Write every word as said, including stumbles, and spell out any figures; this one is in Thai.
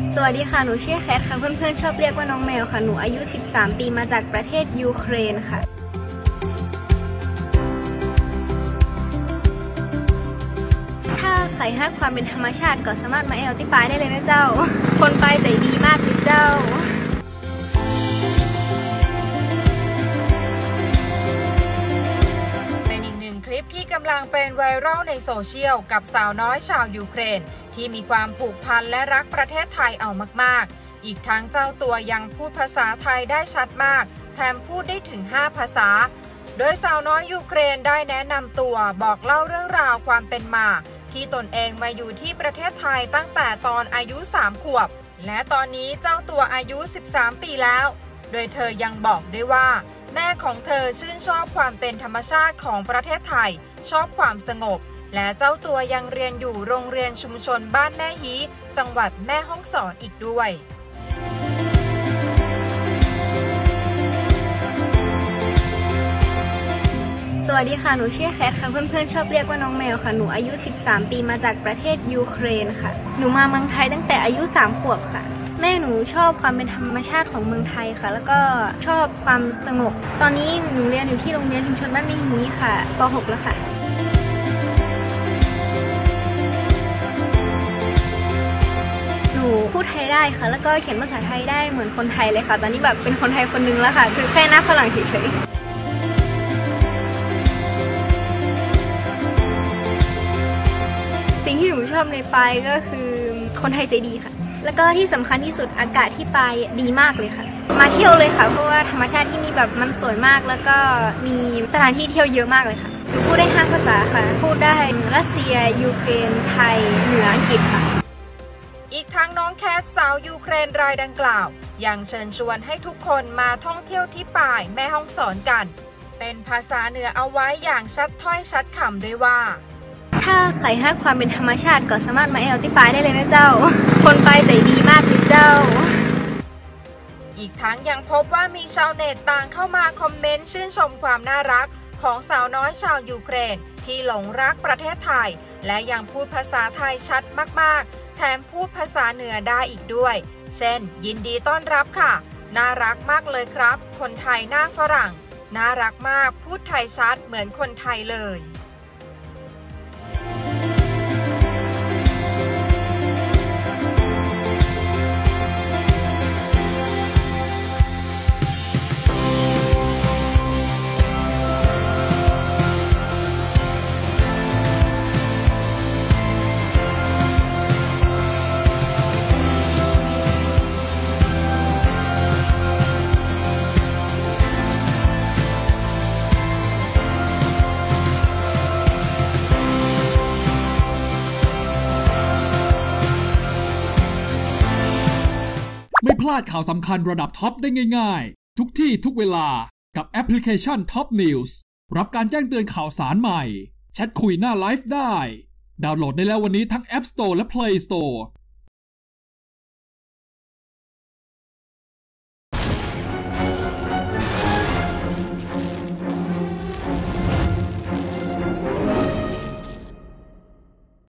สวัสดีค่ะหนูชื่อแคทค่ะเพื่อนๆชอบเรียกว่าน้องแมวค่ะหนูอายุสิบสามปีมาจากประเทศยูเครนค่ะถ้าใครฮักความเป็นธรรมชาติก็สามารถมาแอลที่ปลายได้เลยนะเจ้าคนปลายใจดีมากเลยเจ้าเป็นอีกหนึ่งคลิปที่กำลังเป็นไวรัลในโซเชียลกับสาวน้อยชาวยูเครนที่มีความผูกพันและรักประเทศไทยเอามากๆอีกทั้งเจ้าตัวยังพูดภาษาไทยได้ชัดมากแถมพูดได้ถึงห้าภาษาโดยสาวน้อยยูเครนได้แนะนำตัวบอกเล่าเรื่องราวความเป็นมาที่ตนเองมาอยู่ที่ประเทศไทยตั้งแต่ตอนอายุสามขวบและตอนนี้เจ้าตัวอายุสิบสามปีแล้วโดยเธอยังบอกด้วยว่าแม่ของเธอชื่นชอบความเป็นธรรมชาติของประเทศไทยชอบความสงบและเจ้าตัวยังเรียนอยู่โรงเรียนชุมชนบ้านแม่ฮีจังหวัดแม่ฮ่องสอนอีกด้วยสวัสดีค่ะหนูชื่อแคทค่ะเพื่อนๆชอบเรียกว่าน้องแมวค่ะหนูอายุสิบสามปีมาจากประเทศยูเครนค่ะหนูมาเมืองไทยตั้งแต่อายุสามขวบค่ะแม่หนูชอบความเป็นธรรมชาติของเมืองไทยค่ะแล้วก็ชอบความสงบตอนนี้หนูเรียนอยู่ที่โรงเรียนชุมชนบ้านแม่ฮีค่ะป หก แล้วค่ะหนูพูดไทยได้ค่ะแล้วก็เขียนภาษาไทยได้เหมือนคนไทยเลยค่ะตอนนี้แบบเป็นคนไทยคนนึงแล้วค่ะคือแค่หน้าฝรั่งเฉยๆสิ่งที่หนูชอบในปายก็คือคนไทยใจดีค่ะแล้วก็ที่สำคัญที่สุดอากาศที่ปายดีมากเลยค่ะมาเที่ยวเลยค่ะเพราะว่าธรรมชาติที่นี่แบบมันสวยมากแล้วก็มีสถานที่เที่ยวเยอะมากเลยค่ะหนูพูดได้ห้าภาษาค่ะพูดได้รัสเซียยูเครนไทยเหนืออังกฤษค่ะอีกทั้งน้องแคทสาวยูเครนรายดังกล่าวยังเชิญชวนให้ทุกคนมาท่องเที่ยวที่ป่ายแม่ฮ่องสอนกันเป็นภาษาเหนือเอาไว้อย่างชัดถ้อยชัดคำด้วยว่าถ้าใครฮักความเป็นธรรมชาติก็สามารถมาแอลที่ปลายได้เลยนะเจ้าคนปลายใจดีมากเลยเจ้าอีกทั้งยังพบว่ามีชาวเน็ตต่างเข้ามาคอมเมนต์ชื่นชมความน่ารักของสาวน้อยชาวยูเครนที่หลงรักประเทศไทยและยังพูดภาษาไทยชัดมากๆแถมพูดภาษาเหนือได้อีกด้วยเช่นยินดีต้อนรับค่ะน่ารักมากเลยครับคนไทยหน้าฝรั่งน่ารักมากพูดไทยชัดเหมือนคนไทยเลยไม่พลาดข่าวสำคัญระดับท็อปได้ง่ายๆทุกที่ทุกเวลากับแอปพลิเคชัน Top News รับการแจ้งเตือนข่าวสารใหม่แชทคุยหน้าไลฟ์ได้ดาวน์โหลดได้แล้ววันนี้ทั้ง App Store และ Play Store